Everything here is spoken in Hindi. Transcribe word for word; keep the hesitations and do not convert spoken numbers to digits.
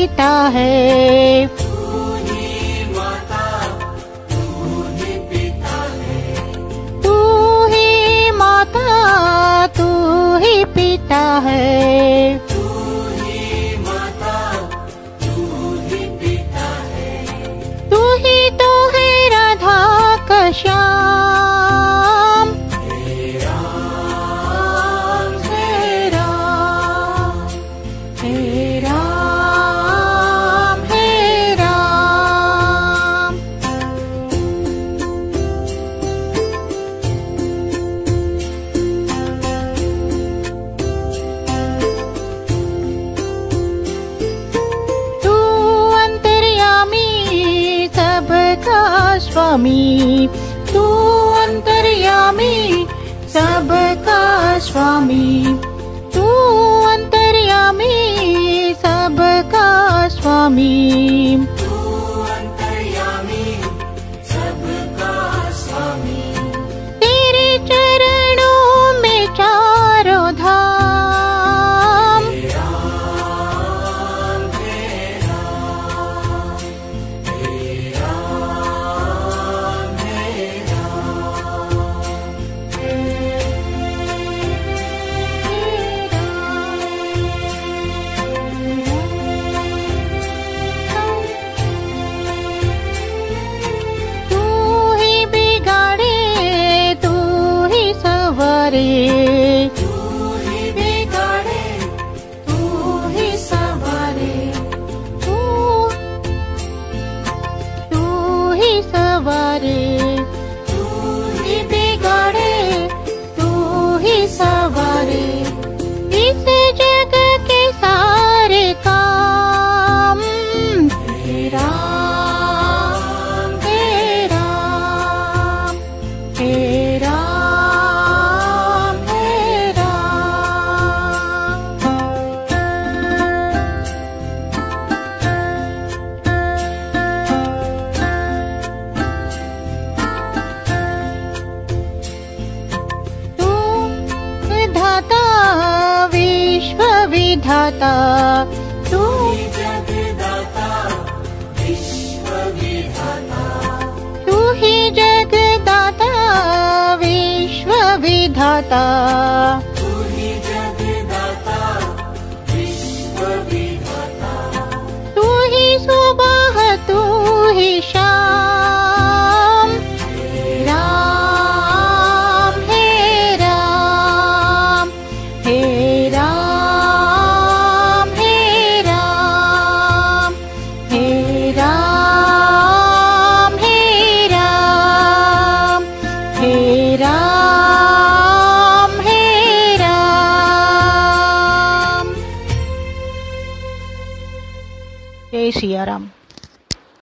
पिता है। पिता है तू ही माता, तू ही पिता है। तू ही तो है राधा का श्याम। हे राम हे राम हे राम हे राम। स्वामी तू अंतर्यामी सबका स्वामी। तू अंतर्यामी सबका स्वामी। तू अंतर्यामी सबका स्वामी। तेरे चरणों में चारों धाम। हे राम हे राम हे राम हे तू ही बिगाड़े तू ही सवारे। तू ही बिगाड़े तू ही सवारे। तू तू ही सवारे। तू ही बिगाड़े तू ही सवारे। इस जग के सारे काम। हे राम हे राम हे राम हे राम। तू विधाता विश्व विधाता। तू ही जगदाता विश्व विधाता। तू ही जगदाता विश्व विधाता। तू ही जगदाता विश्व विधाता। तू ही सुबह तू ही शाम। हे राम हे राम हे राम हे राम हे राम हे राम हे राम हे राम। जय सिया राम।